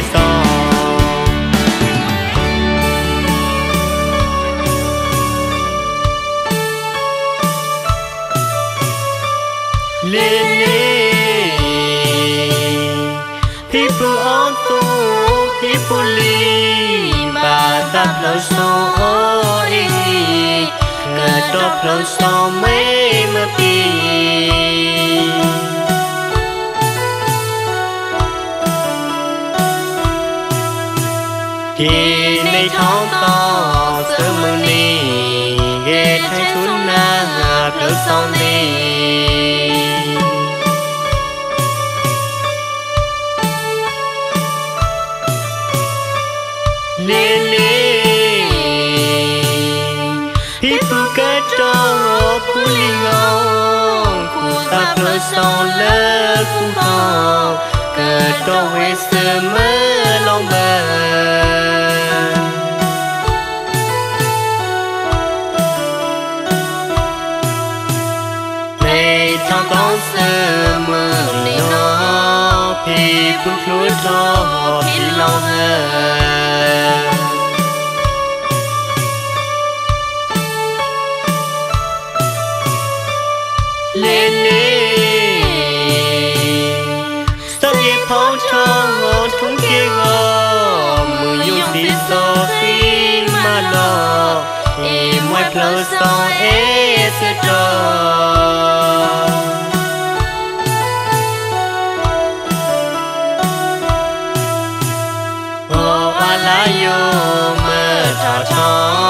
so people on to people li ba ta lo so oi ke to lo so me ma pi ki nei thong to sơ mơ ni ge thai thun na lo so ni people get down, pulling on, that was all love, get away, summer long bed. They talk on summer, people could talk, long hair. Sao ye phong cho thúng kia gò mưa yêu xí so khi mà lo em ngoài flow so sẽ cho oh ala yo mơ cho